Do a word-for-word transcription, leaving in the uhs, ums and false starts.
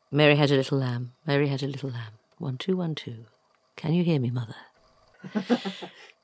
Mary had a little lamb. Mary had a little lamb. One, two, one, two. Can you hear me, Mother?